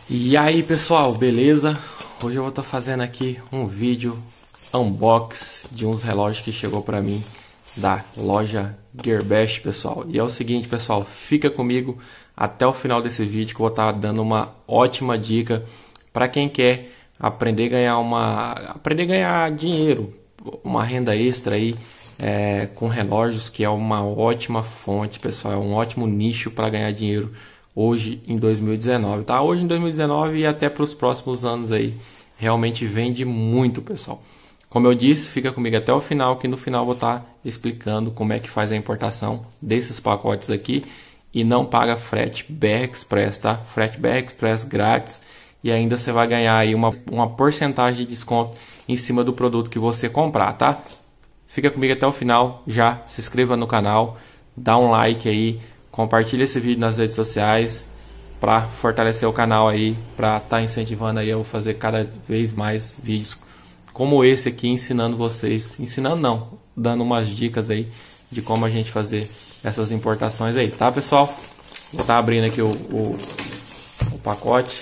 E aí pessoal, beleza? Hoje eu vou estar fazendo aqui um vídeo unbox de uns relógios que chegou para mim da loja Gearbest, pessoal. E é o seguinte, pessoal, fica comigo até o final desse vídeo que eu vou estar dando uma ótima dica para quem quer aprender a ganhar dinheiro, uma renda extra aí com relógios, que é uma ótima fonte, pessoal, é um ótimo nicho para ganhar dinheiro hoje em 2019, tá? Hoje em 2019 e até para os próximos anos aí, realmente vende muito, pessoal. Como eu disse, fica comigo até o final, que no final eu vou estar explicando como é que faz a importação desses pacotes aqui e não paga frete BR Express, tá? Frete BR Express grátis e ainda você vai ganhar aí uma porcentagem de desconto em cima do produto que você comprar, tá? Fica comigo até o final, já se inscreva no canal, dá um like aí, compartilha esse vídeo nas redes sociais para fortalecer o canal aí, para estar incentivando aí eu fazer cada vez mais vídeos como esse aqui, ensinando vocês, ensinando não, dando umas dicas aí de como a gente fazer essas importações aí, tá pessoal? Vou estar abrindo aqui o pacote.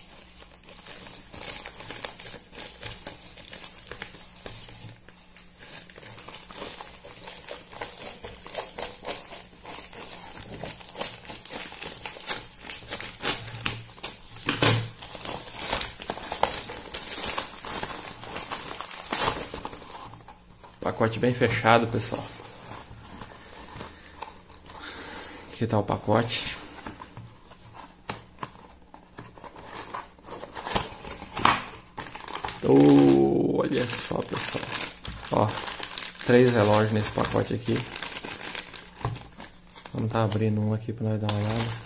Pacote bem fechado, pessoal. Aqui tá o pacote. Olha só, pessoal. Ó, 3 relógios nesse pacote aqui. Vamos tá abrindo um aqui para nós dar uma olhada.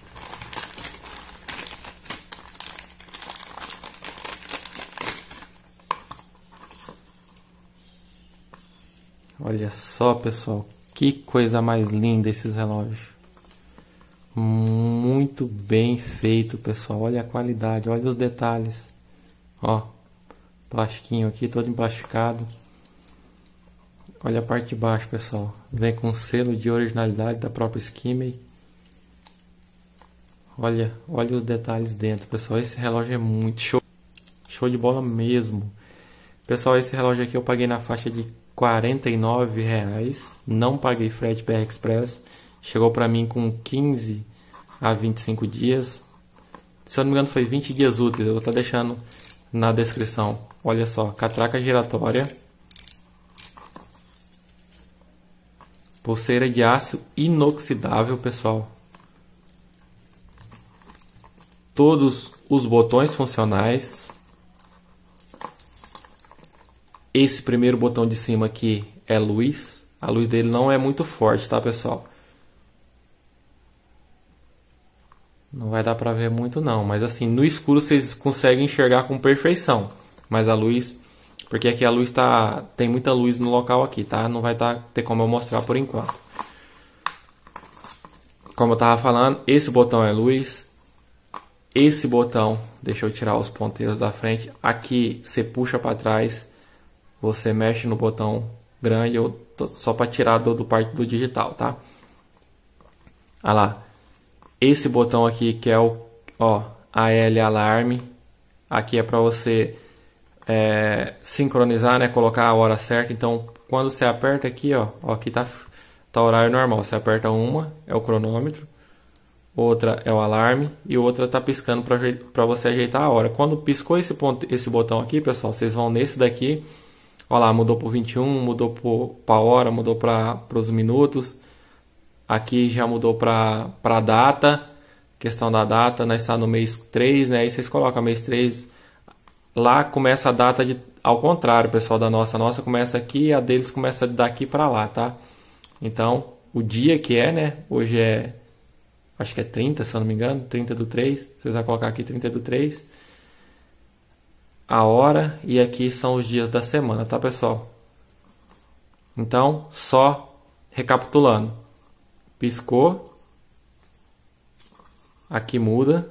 Olha só, pessoal, que coisa mais linda esses relógios. Muito bem feito, pessoal. Olha a qualidade, olha os detalhes. Ó, plastiquinho aqui, todo emplasticado. Olha a parte de baixo, pessoal. Vem com selo de originalidade da própria Skimei. Olha os detalhes dentro, pessoal. Esse relógio é muito show de bola mesmo. Pessoal, esse relógio aqui eu paguei na faixa de R$49, não paguei frete BR Express, chegou para mim com 15 a 25 dias, se eu não me engano foi 20 dias úteis, eu vou estar deixando na descrição. Olha só, catraca giratória, pulseira de aço inoxidável, pessoal, todos os botões funcionais. Esse primeiro botão de cima aqui é luz. A luz dele não é muito forte, tá, pessoal? Não vai dar pra ver muito não, mas assim, no escuro vocês conseguem enxergar com perfeição. Mas a luz, porque aqui a luz tem muita luz no local aqui, tá? Não vai ter como eu mostrar por enquanto. Como eu tava falando, esse botão é luz. Esse botão, deixa eu tirar os ponteiros da frente. Aqui você puxa para trás. Você mexe no botão grande só para tirar do parte do digital, tá? Olha lá. Esse botão aqui que é o AL Alarme. Aqui é para você sincronizar, né? Colocar a hora certa. Então, quando você aperta aqui, aqui tá o horário normal. Você aperta uma, é o cronômetro. Outra é o alarme e outra tá piscando para você ajeitar a hora. Quando piscou esse botão aqui, pessoal, vocês vão nesse daqui. Olha lá, mudou para 21, mudou para hora, mudou para os minutos. Aqui já mudou para a data. Questão da data, nós está no mês 3, né? Aí vocês colocam mês 3. Lá começa a data ao contrário, pessoal, da nossa. A nossa começa aqui e a deles começa daqui para lá, tá? Então, o dia que é, né? Hoje é, acho que é 30, se eu não me engano. 30/3. Vocês vão colocar aqui 30/3. A hora e aqui são os dias da semana, tá, pessoal? Então, só recapitulando. Piscou. Aqui muda.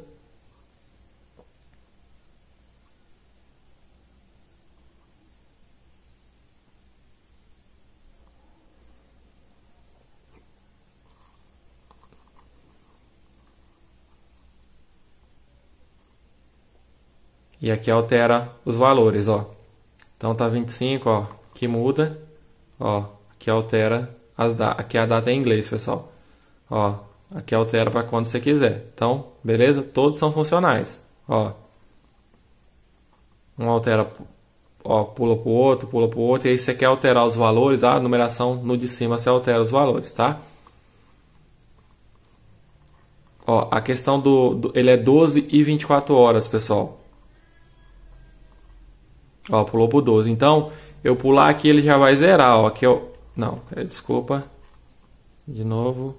E aqui altera os valores, ó. Então tá 25, ó, que muda, ó, aqui altera aqui a data é em inglês, pessoal. Ó, aqui altera para quando você quiser. Então, beleza? Todos são funcionais, ó. Um altera, ó, pula pro outro, e aí você quer alterar os valores, a numeração no de cima você altera os valores, tá? Ó, a questão ele é 12 e 24 horas, pessoal. Ó, pulou pro 12. Então, eu pular aqui, ele já vai zerar, ó. Aqui eu... Não, desculpa. De novo.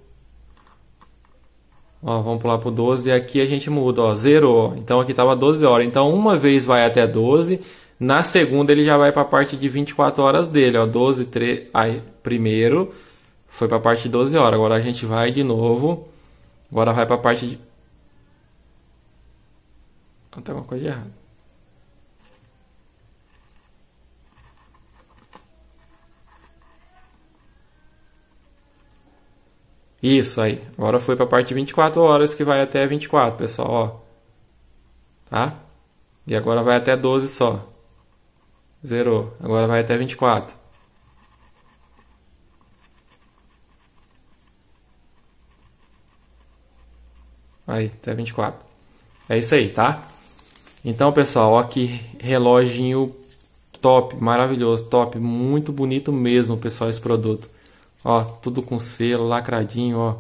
Ó, vamos pular pro 12 e aqui a gente muda, ó, zerou. Então aqui tava 12 horas. Então uma vez vai até 12, na segunda ele já vai para a parte de 24 horas dele, ó, 12, 3, aí primeiro foi para a parte de 12 horas. Agora a gente vai de novo. Agora vai para a parte de... Tem alguma coisa de errado. Isso aí. Agora foi para a parte de 24 horas que vai até 24, pessoal, ó. Tá? E agora vai até 12 só. Zerou. Agora vai até 24. Aí, até 24. É isso aí, tá? Então, pessoal, ó, aqui reloginho top, maravilhoso, top, muito bonito mesmo, pessoal, esse produto. Ó, tudo com selo, lacradinho, ó.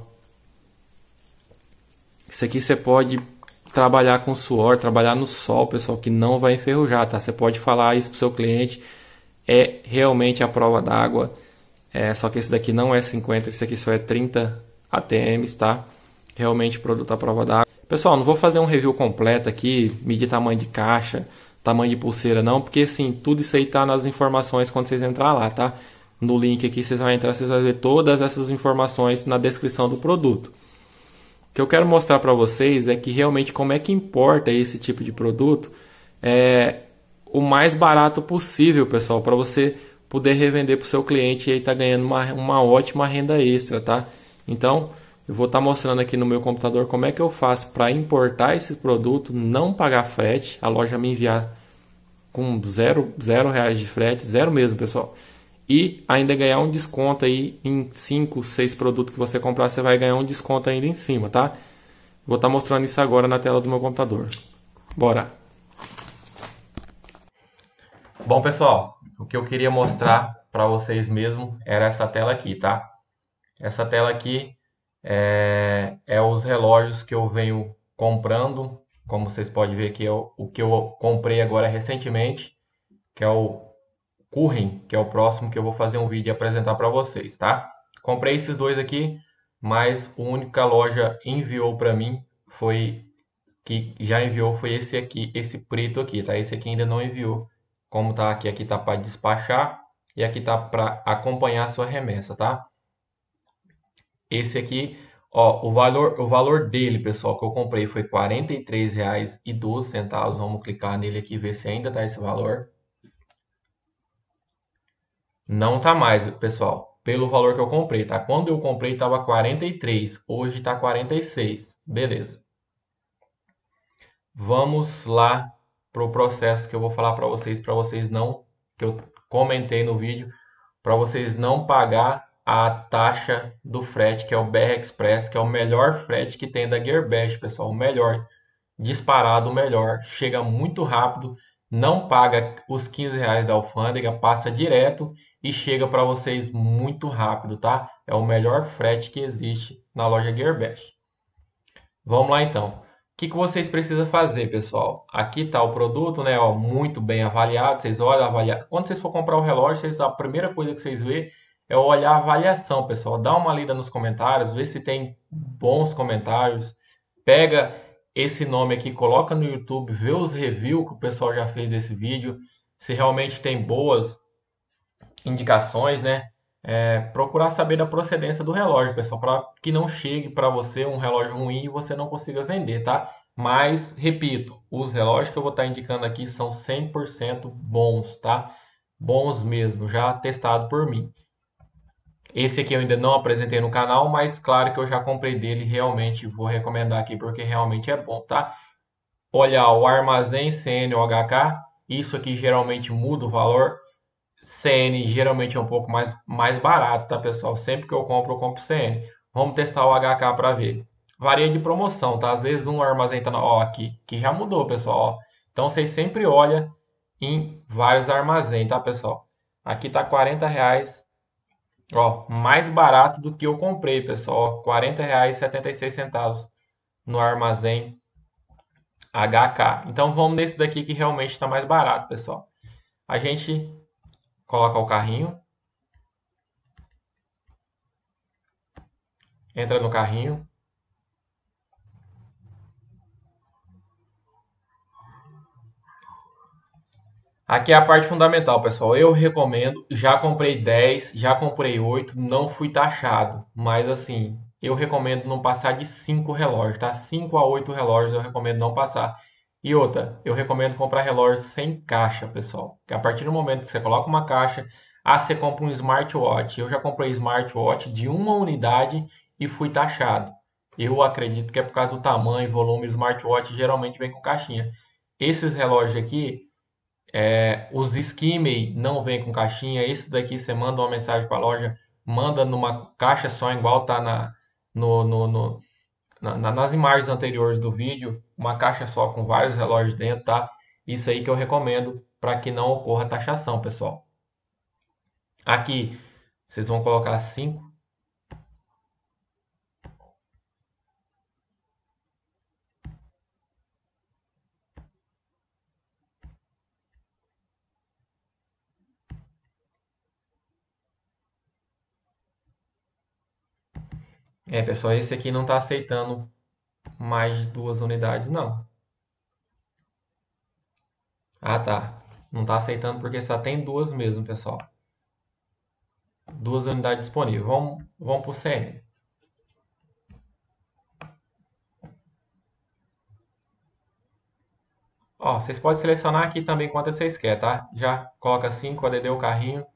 Isso aqui você pode trabalhar com suor, trabalhar no sol, pessoal, que não vai enferrujar, tá? Você pode falar isso pro seu cliente, é realmente a prova d'água. Só que esse daqui não é 50, esse aqui só é 30 ATMs, tá? Realmente produto à prova d'água. Pessoal, não vou fazer um review completo aqui, medir tamanho de caixa, tamanho de pulseira não, porque assim, tudo isso aí tá nas informações quando vocês entrar lá, tá? No link aqui vocês vão entrar, vocês vão ver todas essas informações na descrição do produto. O que eu quero mostrar para vocês é que realmente como é que importa esse tipo de produto o mais barato possível, pessoal, para você poder revender para o seu cliente e aí tá ganhando uma ótima renda extra, tá? Então, eu vou estar mostrando aqui no meu computador como é que eu faço para importar esse produto, não pagar frete, a loja me enviar com zero reais de frete, zero mesmo, pessoal. E ainda ganhar um desconto aí em 5, 6 produtos que você comprar, você vai ganhar um desconto ainda em cima, tá? Vou estar mostrando isso agora na tela do meu computador. Bora! Bom, pessoal, o que eu queria mostrar para vocês mesmo era essa tela aqui, tá? Essa tela aqui é os relógios que eu venho comprando. Como vocês podem ver aqui, é o que eu comprei agora recentemente, que é o Curren, que é o próximo que eu vou fazer um vídeo e apresentar para vocês, tá? Comprei esses dois aqui, mas a única loja enviou para mim que já enviou foi esse aqui, esse preto aqui, tá? Esse aqui ainda não enviou. Como tá aqui tá para despachar e aqui tá para acompanhar a sua remessa, tá? Esse aqui, ó, o valor dele, pessoal, que eu comprei foi R$ 43,12. Vamos clicar nele aqui e ver se ainda tá esse valor. Não tá mais, pessoal, pelo valor que eu comprei, tá? Quando eu comprei tava 43, hoje tá 46. Beleza. Vamos lá pro processo que eu vou falar para vocês não, que eu comentei no vídeo, para vocês não pagar a taxa do frete, que é o BR Express, que é o melhor frete que tem da Gearbest, pessoal, o melhor, disparado o melhor, chega muito rápido, não paga os R$ 15 da alfândega, passa direto e chega para vocês muito rápido, tá? É o melhor frete que existe na loja Gearbest. Vamos lá então. O que vocês precisam fazer, pessoal? Aqui está o produto, né? Ó, muito bem avaliado. Vocês olham, avaliar. Quando vocês for comprar o relógio, a primeira coisa que vocês vê é olhar a avaliação, pessoal. Dá uma lida nos comentários, vê se tem bons comentários. Pega esse nome aqui, coloca no YouTube, vê os reviews que o pessoal já fez desse vídeo, se realmente tem boas indicações, né? Procurar saber da procedência do relógio, pessoal, para que não chegue para você um relógio ruim e você não consiga vender, tá? Mas, repito, os relógios que eu vou estar indicando aqui são 100% bons, tá? Bons mesmo, já testado por mim. Esse aqui eu ainda não apresentei no canal, mas claro que eu já comprei dele, realmente vou recomendar aqui porque realmente é bom, tá? olhar o armazém CN ou HK, isso aqui geralmente muda o valor. CN geralmente é um pouco mais barato, tá, pessoal? Sempre que eu compro CN. Vamos testar o HK para ver. Varia de promoção, tá? Às vezes um armazém tá ó, aqui, que já mudou, pessoal, ó. Então vocês sempre olham em vários armazéns, tá, pessoal? Aqui tá R$ 40, ó, mais barato do que eu comprei, pessoal. R$ 40,76 no armazém HK. Então vamos nesse daqui que realmente está mais barato, pessoal. A gente coloca o carrinho, entra no carrinho. Aqui é a parte fundamental, pessoal. Eu recomendo, já comprei 10, já comprei 8, não fui taxado, mas assim, eu recomendo não passar de 5 relógios, tá? 5 a 8 relógios eu recomendo não passar. E outra, eu recomendo comprar relógio sem caixa, pessoal. Que a partir do momento que você coloca uma caixa, você compra um smartwatch. Eu já comprei smartwatch de uma unidade e fui taxado. Eu acredito que é por causa do tamanho, volume, smartwatch geralmente vem com caixinha. Esses relógios aqui, os Skimei não vem com caixinha. Esse daqui você manda uma mensagem para a loja, manda numa caixa só, igual tá no, no, no, nas imagens anteriores do vídeo, uma caixa só com vários relógios dentro, tá? Isso aí que eu recomendo para que não ocorra taxação, pessoal. Aqui vocês vão colocar 5. Pessoal, esse aqui não está aceitando mais de 2 unidades, não. Ah, tá. Não está aceitando porque só tem 2 mesmo, pessoal. 2 unidades disponíveis. Vamos para o CN. Ó, vocês podem selecionar aqui também quantas vocês querem, tá? Já coloca 5, ADD o carrinho.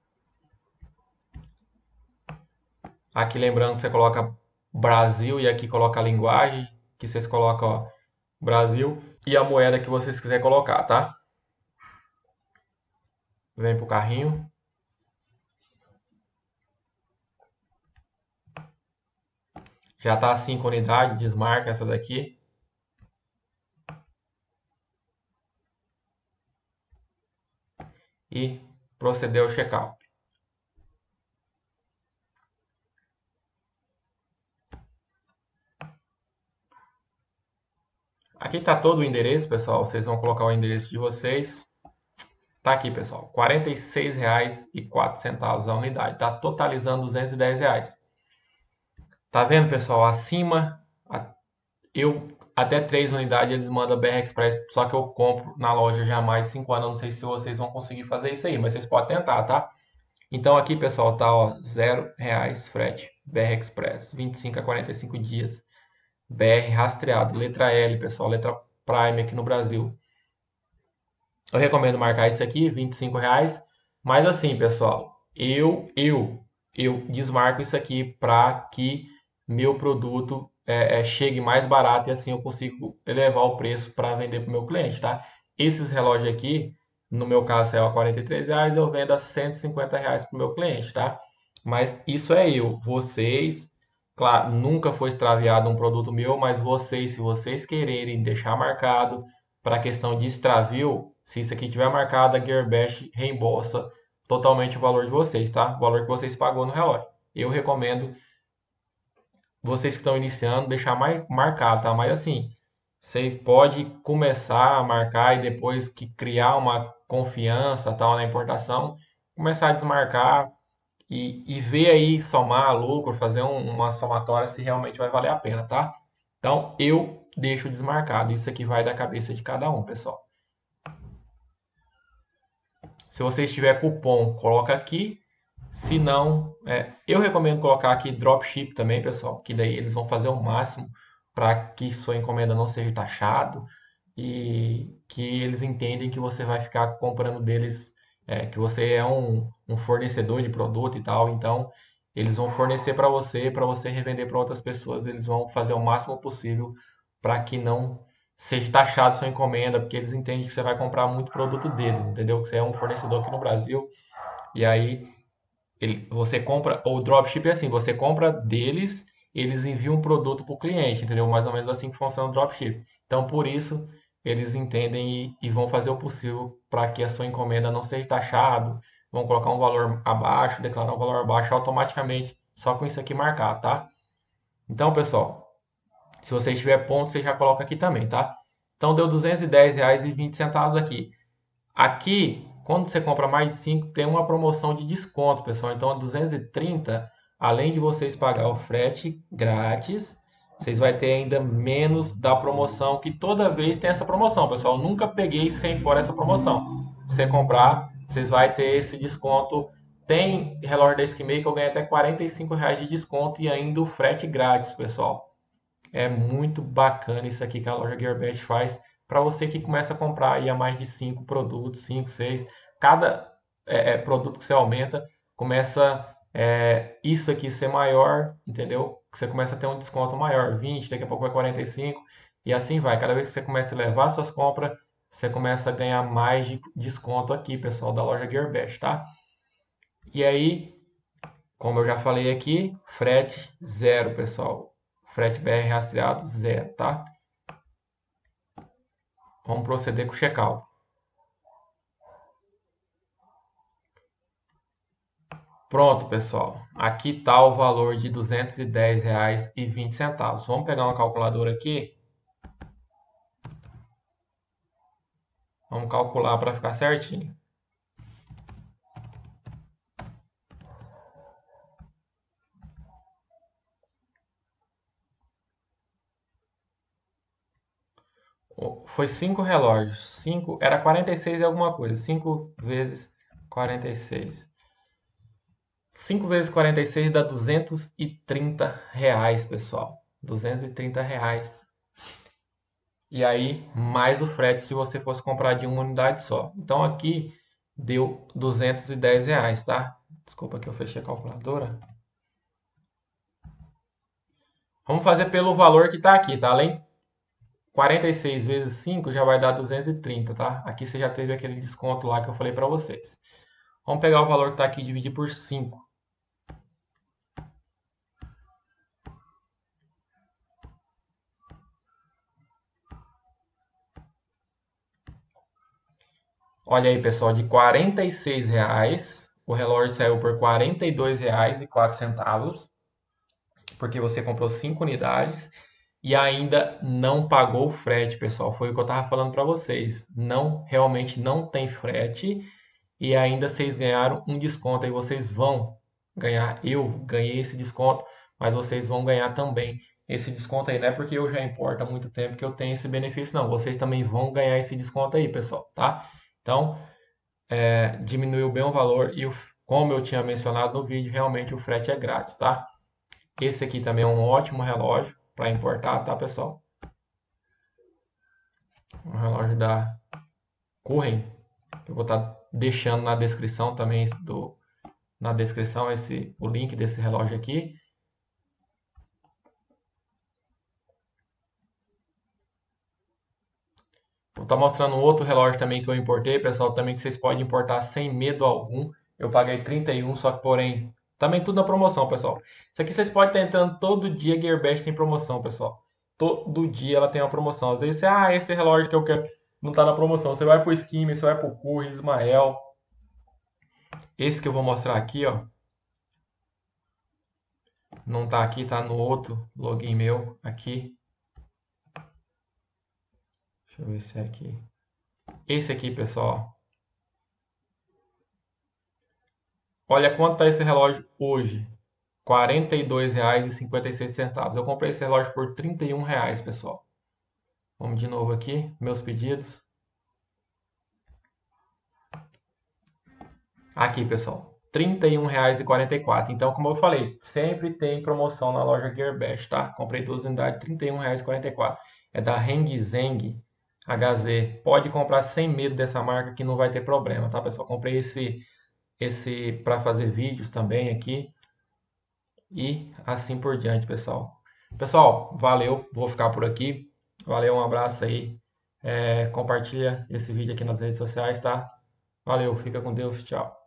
Aqui lembrando que você coloca Brasil e aqui coloca a linguagem, que vocês colocam, ó, Brasil e a moeda que vocês quiserem colocar, tá? Vem pro carrinho. Já tá 5 unidades, desmarca essa daqui. E proceder ao checkout. Aqui está todo o endereço, pessoal. Vocês vão colocar o endereço de vocês. Tá aqui, pessoal. R$ 46,04 a unidade. Tá totalizando R$ 210. Tá vendo, pessoal? Acima, eu até 3 unidades eles mandam BR Express, só que eu compro na loja já há mais de 5 anos. Não sei se vocês vão conseguir fazer isso aí, mas vocês podem tentar, tá? Então aqui, pessoal, tá, ó, R$ 0 frete, BR Express, 25 a 45 dias. BR rastreado, letra L, pessoal, letra Prime aqui no Brasil. Eu recomendo marcar isso aqui, R$ 25. Mas assim, pessoal, eu desmarco isso aqui para que meu produto chegue mais barato e assim eu consigo elevar o preço para vender para o meu cliente, tá? Esses relógios aqui, no meu caso, é a R$ 43, eu vendo a R$ 150 para o meu cliente, tá? Mas isso é eu, vocês, claro, nunca foi extraviado um produto meu, mas vocês, se vocês quererem deixar marcado para a questão de extravio, se isso aqui tiver marcado, a Gearbest reembolsa totalmente o valor de vocês, tá? O valor que vocês pagou no relógio. Eu recomendo vocês que estão iniciando deixar mais marcado, tá? Mas assim, vocês podem começar a marcar e depois que criar uma confiança, tal, na importação, começar a desmarcar e ver aí somar lucro, fazer uma somatória se realmente vai valer a pena, tá? Então eu deixo desmarcado. Isso aqui vai da cabeça de cada um, pessoal. Se você tiver cupom, coloca aqui. Se não, eu recomendo colocar aqui dropship também, pessoal, que daí eles vão fazer o máximo para que sua encomenda não seja taxado e que eles entendem que você vai ficar comprando deles, que você é um fornecedor de produto e tal, então eles vão fornecer para você revender para outras pessoas, eles vão fazer o máximo possível para que não seja taxado sua encomenda, porque eles entendem que você vai comprar muito produto deles, entendeu? Que você é um fornecedor aqui no Brasil, e aí você compra, o dropship é assim, você compra deles, eles enviam um produto para o cliente, entendeu? Mais ou menos assim que funciona o dropship. Então, por isso, eles entendem e vão fazer o possível para que a sua encomenda não seja taxado, vão colocar um valor abaixo, declarar um valor abaixo automaticamente, só com isso aqui marcar, tá? Então, pessoal, se você tiver ponto, você já coloca aqui também, tá? Então, deu R$ 210,20 aqui. Aqui, quando você compra mais de 5, tem uma promoção de desconto, pessoal. Então, a 230, além de vocês pagar o frete grátis, vocês vão ter ainda menos da promoção, que toda vez tem essa promoção, pessoal. Eu nunca peguei sem fora essa promoção. Se você comprar, vocês vão ter esse desconto. Tem relógio da Skimei que eu ganhei até R$ 45 de desconto e ainda o frete grátis, pessoal. É muito bacana isso aqui que a loja Gearbest faz para você que começa a comprar aí a mais de 5 produtos, 5, 6. Cada produto que você aumenta, começa isso aqui ser maior, entendeu? Você começa a ter um desconto maior, 20, daqui a pouco vai 45 e assim vai. Cada vez que você começa a levar suas compras, você começa a ganhar mais de desconto aqui, pessoal, da loja Gearbest, tá? E aí, como eu já falei aqui, frete zero, pessoal. Frete BR rastreado zero, tá? Vamos proceder com o checkout. Pronto, pessoal. Aqui está o valor de R$ 210,20. Vamos pegar uma calculadora aqui. Vamos calcular para ficar certinho. Foi 5 relógios. 5 era 46 e alguma coisa. 5 vezes 46. 5 vezes 46 dá R$ 230, pessoal. R$ 230. E aí, mais o frete se você fosse comprar de uma unidade só. Então aqui deu R$ 210, tá? Desculpa que eu fechei a calculadora. Vamos fazer pelo valor que está aqui, tá? Além 46 vezes 5 já vai dar 230, tá? Aqui você já teve aquele desconto lá que eu falei para vocês. Vamos pegar o valor que está aqui e dividir por 5. Olha aí, pessoal, de R$ 46, o relógio saiu por R$ 42,04, porque você comprou 5 unidades e ainda não pagou o frete, pessoal. Foi o que eu estava falando para vocês. Não, realmente não tem frete e ainda vocês ganharam um desconto. Aí vocês vão ganhar. Eu ganhei esse desconto, mas vocês vão ganhar também esse desconto aí. Não é porque eu já importo há muito tempo que eu tenho esse benefício, não. Vocês também vão ganhar esse desconto aí, pessoal, tá? Então, diminuiu bem o valor e como eu tinha mencionado no vídeo, realmente o frete é grátis, tá? Esse aqui também é um ótimo relógio para importar, tá, pessoal? Um relógio da Curren. Eu vou estar deixando na descrição também na descrição o link desse relógio aqui. Vou estar mostrando outro relógio também que eu importei, pessoal, também que vocês podem importar sem medo algum. Eu paguei 31, só que porém, também tudo na promoção, pessoal. Isso aqui vocês podem estar entrando todo dia, Gearbest tem promoção, pessoal. Todo dia ela tem uma promoção. Às vezes, esse relógio que eu quero não está na promoção. Você vai pro Skimmy, você vai pro Curry, Ismael. Esse que eu vou mostrar aqui, ó. Não tá aqui, tá no outro login meu aqui. Deixa eu ver se é aqui. Esse aqui, pessoal. Olha quanto tá esse relógio hoje. R$ 42,56. Eu comprei esse relógio por R$ 31, pessoal. Vamos de novo aqui, meus pedidos. Aqui, pessoal, R$ 31,44. Então, como eu falei, sempre tem promoção na loja Gearbest, tá? Comprei 2 unidades, R$ 31,44. É da Heng Seng HZ. Pode comprar sem medo dessa marca que não vai ter problema, tá, pessoal? Comprei esse para fazer vídeos também aqui e assim por diante, pessoal. Pessoal, valeu, vou ficar por aqui. Valeu, um abraço aí. Compartilha esse vídeo aqui nas redes sociais, tá? Valeu, fica com Deus, tchau.